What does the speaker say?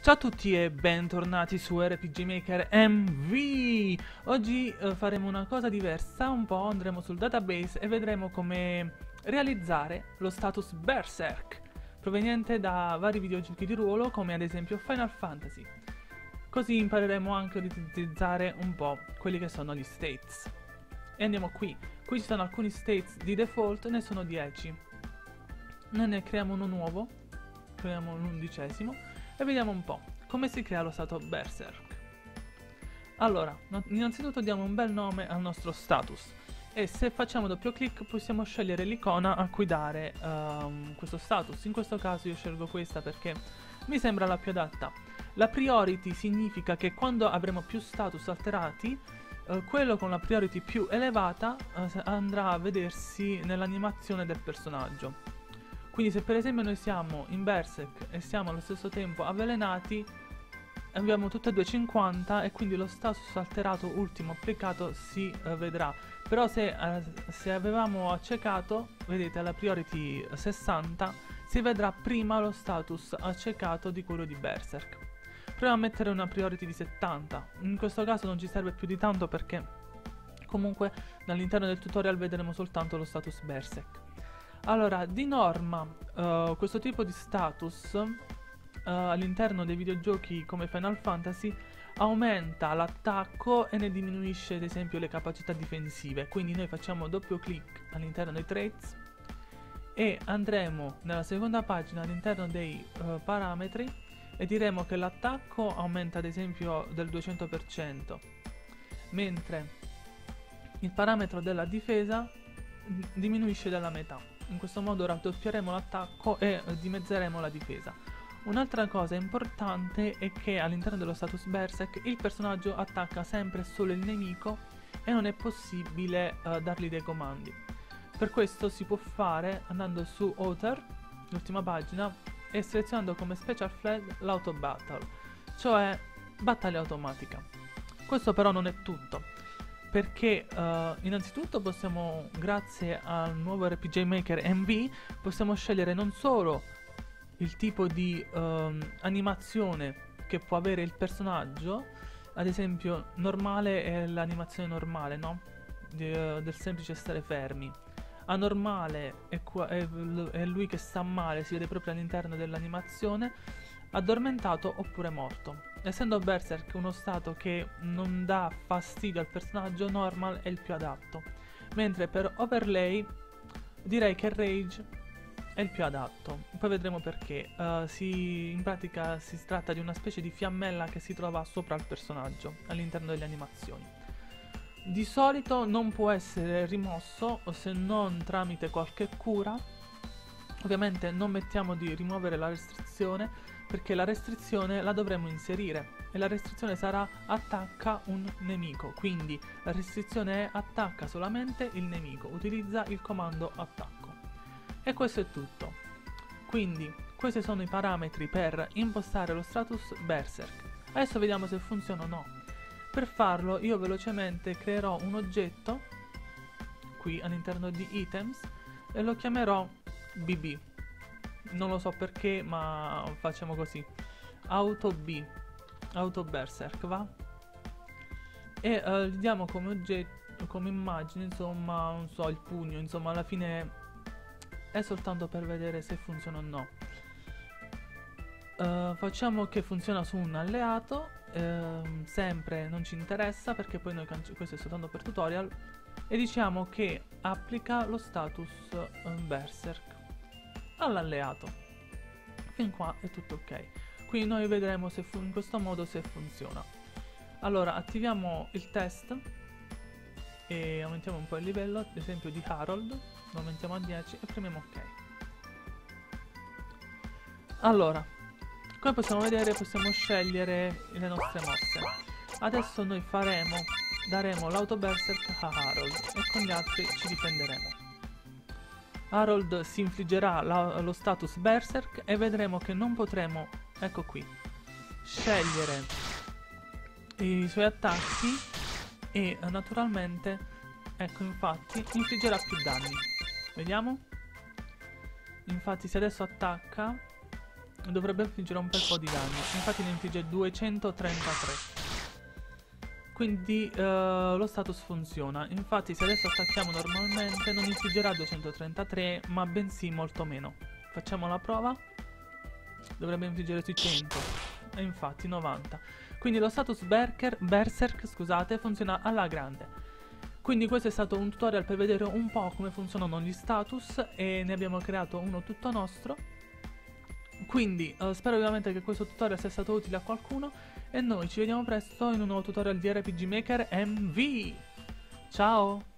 Ciao a tutti e bentornati su RPG Maker MV. Oggi faremo una cosa diversa, un po' andremo sul database e vedremo come realizzare lo status Berserk, proveniente da vari videogiochi di ruolo come ad esempio Final Fantasy. Così impareremo anche ad utilizzare un po' quelli che sono gli states. E andiamo qui. Qui ci sono alcuni states di default, ne sono 10. Noi ne creiamo uno nuovo, creiamo l'11° e vediamo un po' come si crea lo stato Berserk. Allora, innanzitutto diamo un bel nome al nostro status e se facciamo doppio clic possiamo scegliere l'icona a cui dare questo status. In questo caso io scelgo questa perché mi sembra la più adatta. La priority significa che quando avremo più status alterati, quello con la priority più elevata andrà a vedersi nell'animazione del personaggio. Quindi se per esempio noi siamo in Berserk e siamo allo stesso tempo avvelenati, abbiamo tutte e due 50 e quindi lo status alterato ultimo applicato si vedrà. Però se avevamo accecato, vedete alla priority 60, si vedrà prima lo status accecato di quello di Berserk. Proviamo a mettere una priority di 70, in questo caso non ci serve più di tanto perché comunque all'interno del tutorial vedremo soltanto lo status Berserk. Allora, di norma, questo tipo di status all'interno dei videogiochi come Final Fantasy aumenta l'attacco e ne diminuisce ad esempio le capacità difensive. Quindi noi facciamo doppio clic all'interno dei traits e andremo nella seconda pagina all'interno dei parametri e diremo che l'attacco aumenta ad esempio del 200%, mentre il parametro della difesa diminuisce della metà. In questo modo raddoppieremo l'attacco e dimezzeremo la difesa. Un'altra cosa importante è che all'interno dello status Berserk il personaggio attacca sempre solo il nemico e non è possibile dargli dei comandi. Per questo si può fare andando su Author, l'ultima pagina, e selezionando come Special Flag l'Auto Battle, cioè battaglia automatica. Questo però non è tutto, perché innanzitutto possiamo, grazie al nuovo RPG Maker MV, possiamo scegliere non solo il tipo di animazione che può avere il personaggio, ad esempio normale è l'animazione normale, no? Del semplice stare fermi. Anormale è lui che sta male, si vede proprio all'interno dell'animazione, addormentato oppure morto. Essendo Berserk uno stato che non dà fastidio al personaggio, normal è il più adatto, mentre per overlay direi che rage è il più adatto. Poi vedremo perché. In pratica si tratta di una specie di fiammella che si trova sopra il personaggio all'interno delle animazioni. Di solito non può essere rimosso se non tramite qualche cura. Ovviamente non mettiamo di rimuovere la restrizione perché la restrizione la dovremo inserire e la restrizione sarà attacca un nemico, quindi la restrizione è attacca solamente il nemico, utilizza il comando attacco. E questo è tutto. Quindi questi sono i parametri per impostare lo status Berserk. Adesso vediamo se funziona o no. Per farlo io velocemente creerò un oggetto qui all'interno di items e lo chiamerò BB. Non lo so perché, ma facciamo così. Auto B, Auto Berserk, va? E gli diamo come oggetto, come immagine, insomma, non so, il pugno, insomma, alla fine è soltanto per vedere se funziona o no. Facciamo che funziona su un alleato, sempre non ci interessa perché poi noi questo è soltanto per tutorial, e diciamo che applica lo status Berserk all'alleato. Fin qua è tutto ok. Quindi noi vedremo se in questo modo se funziona. Allora attiviamo il test e aumentiamo un po' il livello, ad esempio di Harold, lo aumentiamo a 10 e premiamo ok. Allora, come possiamo vedere possiamo scegliere le nostre mosse. Adesso noi daremo l'auto Berserk a Harold e con gli altri ci difenderemo. Harold si infliggerà lo status Berserk e vedremo che non potremo, ecco qui, scegliere i suoi attacchi e naturalmente, ecco infatti, infliggerà più danni. Vediamo? Infatti se adesso attacca dovrebbe infliggere un bel po' di danni. Infatti ne infligge 233. Quindi lo status funziona. Infatti se adesso attacchiamo normalmente non infliggerà 233, ma bensì molto meno. Facciamo la prova. Dovrebbe infliggere sui 100. E infatti 90. Quindi lo status Berserk, scusate, funziona alla grande. Quindi questo è stato un tutorial per vedere un po' come funzionano gli status e ne abbiamo creato uno tutto nostro. Quindi spero ovviamente che questo tutorial sia stato utile a qualcuno e noi ci vediamo presto in un nuovo tutorial di RPG Maker MV. Ciao!